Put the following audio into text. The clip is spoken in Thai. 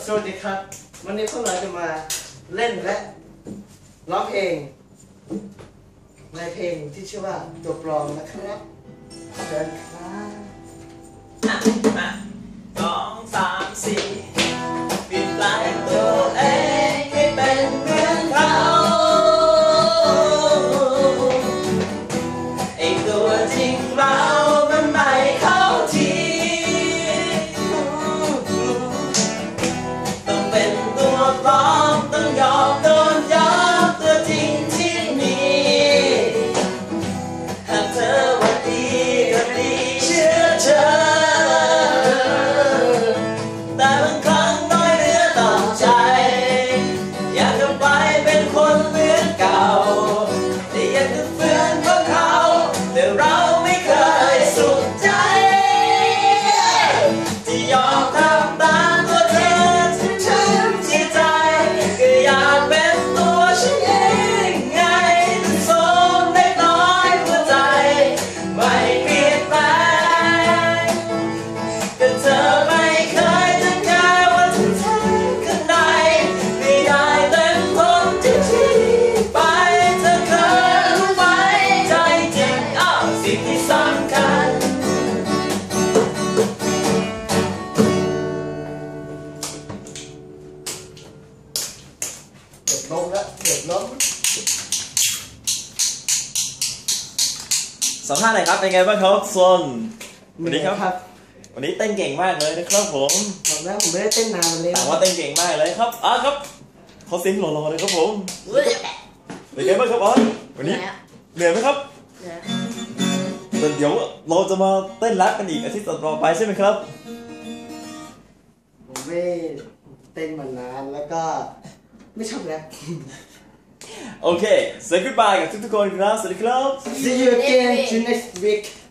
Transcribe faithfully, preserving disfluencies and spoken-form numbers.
สวัสดีครับวันนี้พวกเราจะมาเล่นและร้องเพลงในเพลงที่ชื่อว่าตัวปลอมนะครับเชิญครับสองสามสี่เปลี่ยนแปลงตัวเองให้เป็นเหมือนเขาไอตัวจริงเรามันไม่เข้าทีต้องเป็นตัวปลอมต้องยอมโดนย้อมตัวจริงที่มีหากเธอว่าดีก็ดีเชื่อเธอแต่บางครั้งน้อยเนื้อต่อใจอยากจะไปเป็นคนเหมือนเก่าแต่อยากจะฝืนเพราะเขาแต่เราไม่เคยสุขใจที่ยอมทำตามตัวเธอถึงฉันที่ใจก็อยากเป็นตัวฉันเองไงแต่สมเล็กน้อยหัวใจไม่เปลี่ยนแปลงแต่เธอไม่เคยจะแค่ว่าที่เธอข้างในไม่ได้เต็มทนจะทิ้งไปเธอเคยรู้ไหมใจจริงอ้าวสิ่งที่สำคัญเด็กลงแล้วเด็กล้มสัมภาษณ์หน่อยครับเป็นไงบ้างครับส่วนสวัสดีครับครับวันนี้เต้นเก่งมากเลยนะครับผมผมแล้วผมไม่ได้เต้นนานเลยถามว่าเต้นเก่งมากเลยครับอ๋อครับเขาเสียงหล่อๆเลยครับผมเป็นไงบ้างครับอ๋อวันนี้เหนื่อยไหมครับแต่เดี๋ยวเราจะมาเต้นแรปกันอีกอาทิตย์ต่อไปใช่ไหมครับผมไม่เต้นมานานแล้วก็ไม่ชอบแล้วโอเค say goodbye กับทุกๆคนครับสวัสดีครับ See you again to next week